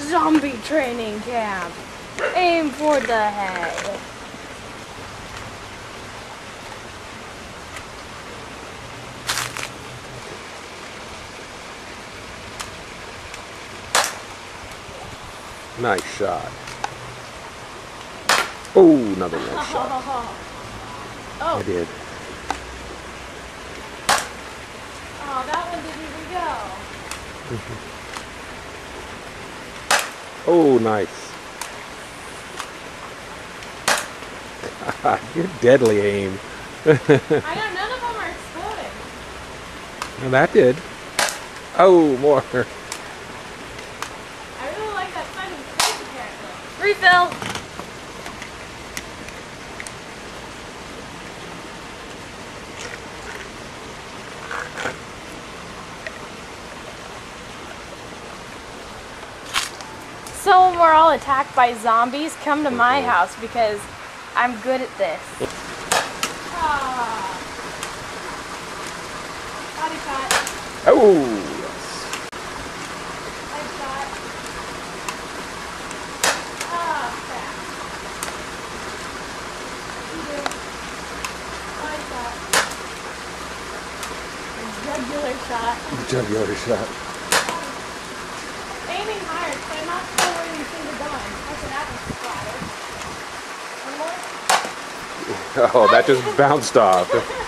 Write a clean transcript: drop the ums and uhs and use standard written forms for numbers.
Zombie training camp. Aim for the head. Nice shot. Oh, another nice shot. Oh. I did. Oh, that one didn't even go. Oh, nice. God, you're deadly aim. I know, none of them are exploding. Well, that did. Oh, more. I really like that side of the face apparently. Refill! So when we're all attacked by zombies, come to my house because I'm good at this. Ah. Body shot. Oh, yes. Head shot. Ah, crap. Body shot. Jugular shot. Jugular shot. Aiming higher, so I'm not sure where you see the gun. Okay, that was splattered. One more? Oh, that just bounced off.